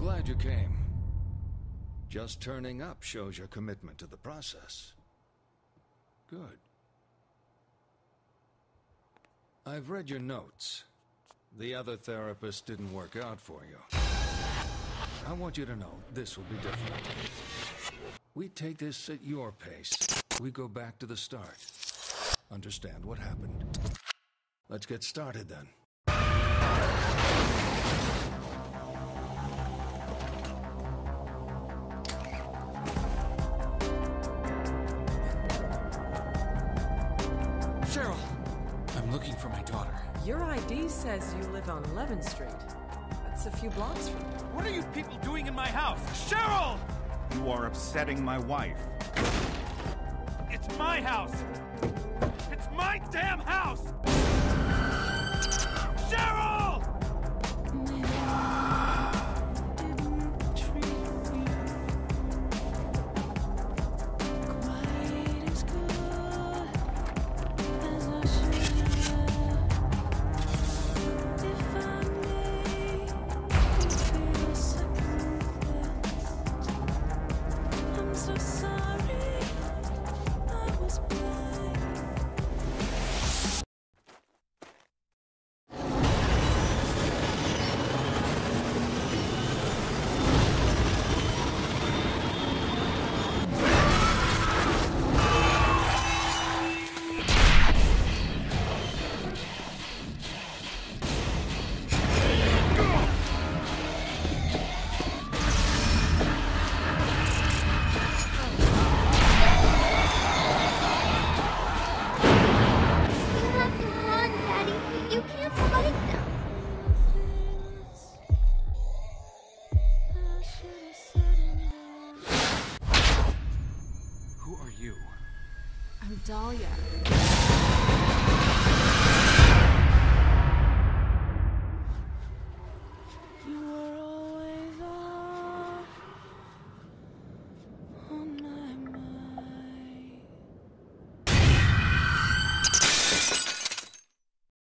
Glad you came. Just turning up shows your commitment to the process. Good. I've read your notes. The other therapist didn't work out for you. I want you to know this will be different. We take this at your pace. We go back to the start. Understand what happened. Let's get started then. Cheryl! I'm looking for my daughter. Your ID says you live on 11th Street. That's a few blocks from here. What are you people doing in my house? Cheryl! You are upsetting my wife. It's my house! It's my damn house! Cheryl! Who are you? I'm Dahlia.